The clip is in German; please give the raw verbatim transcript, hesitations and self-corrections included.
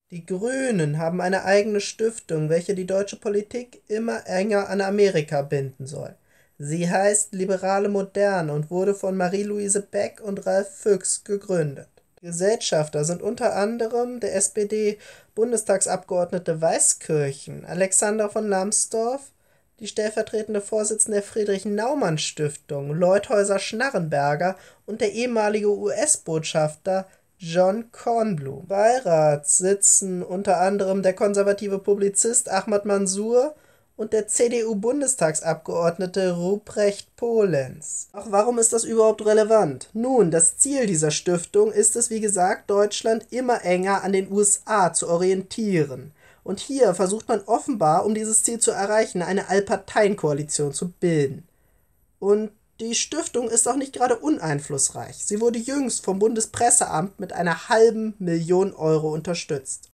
Die Grünen haben eine eigene Stiftung, welche die deutsche Politik immer enger an Amerika binden soll. Sie heißt Liberale Moderne und wurde von Marie-Louise Beck und Ralf Füchs gegründet. Gesellschafter sind unter anderem der S P D-Bundestagsabgeordnete Weißkirchen, Alexander von Lambsdorff, die stellvertretende Vorsitzende der Friedrich-Naumann-Stiftung, Leuthäuser-Schnarrenberger und der ehemalige U S-Botschafter John Kornblum. Im Beirat sitzen unter anderem der konservative Publizist Ahmad Mansour und der C D U-Bundestagsabgeordnete Ruprecht Polenz. Ach, warum ist das überhaupt relevant? Nun, das Ziel dieser Stiftung ist es, wie gesagt, Deutschland immer enger an den U S A zu orientieren. Und hier versucht man offenbar, um dieses Ziel zu erreichen, eine Allparteienkoalition zu bilden. Und die Stiftung ist auch nicht gerade uneinflussreich. Sie wurde jüngst vom Bundespresseamt mit einer halben Million Euro unterstützt.